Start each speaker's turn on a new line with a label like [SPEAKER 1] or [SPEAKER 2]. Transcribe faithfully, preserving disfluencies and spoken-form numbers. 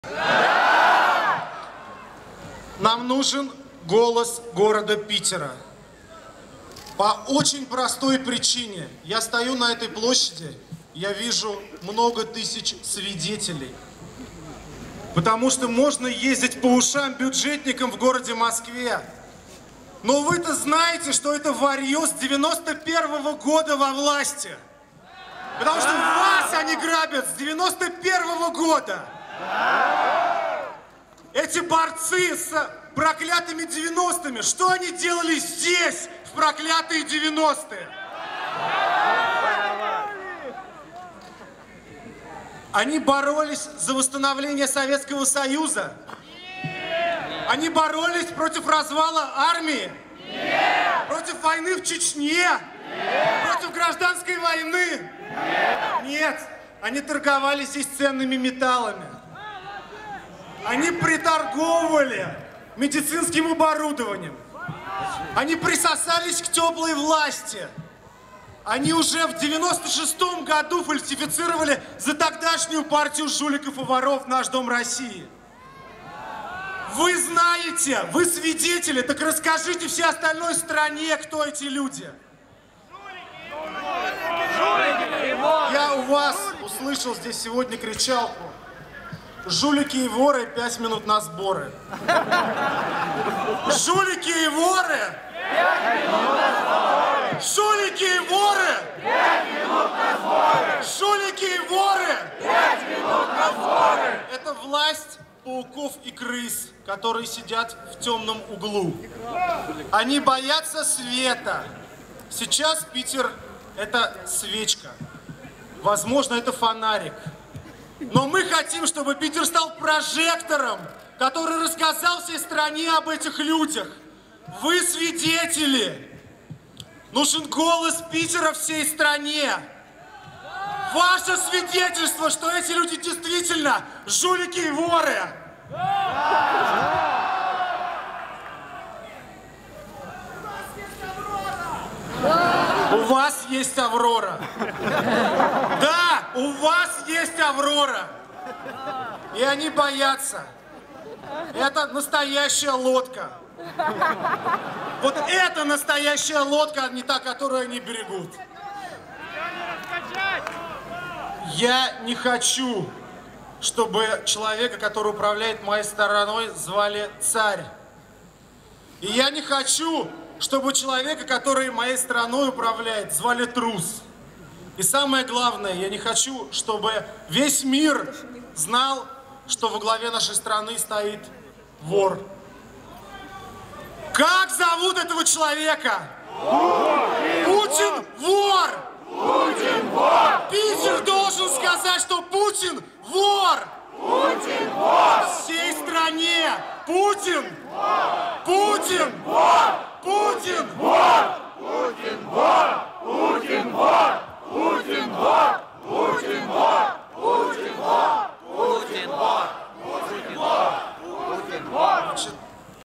[SPEAKER 1] Нам нужен голос города Питера. По очень простой причине. Я стою на этой площади, я вижу много тысяч свидетелей. Потому что можно ездить по ушам бюджетникам в городе Москве. Но вы-то знаете, что это варьё с девяносто первого года во власти. Потому что вас они грабят с девяносто первого года. Эти борцы с проклятыми девяностыми, что они делали здесь, в проклятые девяностые? Они боролись за восстановление Советского Союза? Они боролись против развала армии? Нет. Против войны в Чечне? Нет. Против гражданской войны? Нет. Нет. Они торговали здесь ценными металлами. Они приторговывали медицинским оборудованием. Они присосались к теплой власти. Они уже в девяносто шестом году фальсифицировали за тогдашнюю партию жуликов и воров «Наш Дом России». Вы знаете, вы свидетели, так расскажите всей остальной стране, кто эти люди. Я у вас услышал здесь сегодня кричалку: жулики и воры, пять минут на сборы. Жулики и воры! Пять минут на сборы! Жулики и воры! Пять минут на сборы! Жулики и воры! Пять минут на сборы! Это власть пауков и крыс, которые сидят в темном углу. Они боятся света. Сейчас Питер — это свечка. Возможно, это фонарик. Но мы хотим, чтобы Питер стал прожектором, который рассказал всей стране об этих людях. Вы свидетели. Нужен голос Питера всей стране. Ваше свидетельство, что эти люди действительно жулики и воры. У вас есть Аврора. Да, у вас есть Аврора. И они боятся. Это настоящая лодка. Вот это настоящая лодка, а не та, которую они берегут. Я не хочу, чтобы человека, который управляет моей стороной, звали царь. И я не хочу, чтобы человека, который моей страной управляет, звали трус. И самое главное, я не хочу, чтобы весь мир знал, что во главе нашей страны стоит вор. Как зовут этого человека? Путин вор! Путин вор! Питер должен сказать, что Путин вор! Путин вор! Всей стране! Путин! Путин! Путин! Путин! Путин! Путин!